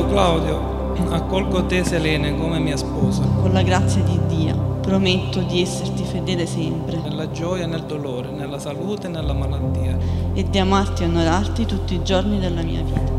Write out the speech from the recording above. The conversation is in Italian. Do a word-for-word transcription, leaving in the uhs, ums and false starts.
Claudio, accolgo te Selene come mia sposa. Con la grazia di Dio prometto di esserti fedele sempre, Nella gioia e nel dolore, nella salute e nella malattia. e di amarti e onorarti tutti i giorni della mia vita.